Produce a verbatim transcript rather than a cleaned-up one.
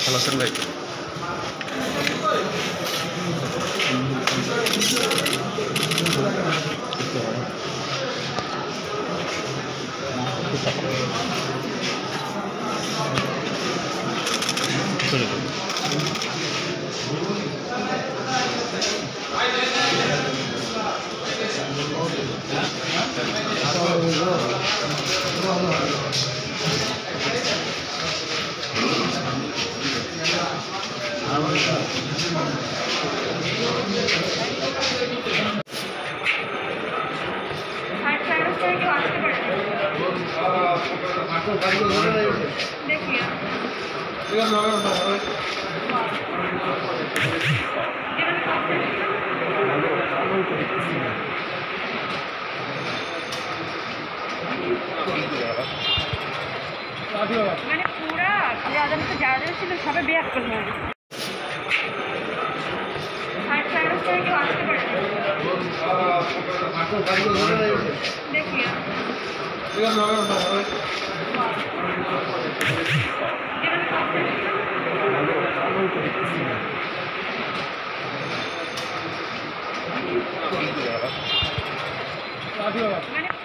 ভালো আছেন ভাই? মানে পুরা যাদের তো যারা যারা ছিল সবাই বেয়াক করলো ষাট সাড়ে দশটা কেউ আসতে পারে দেখি মানে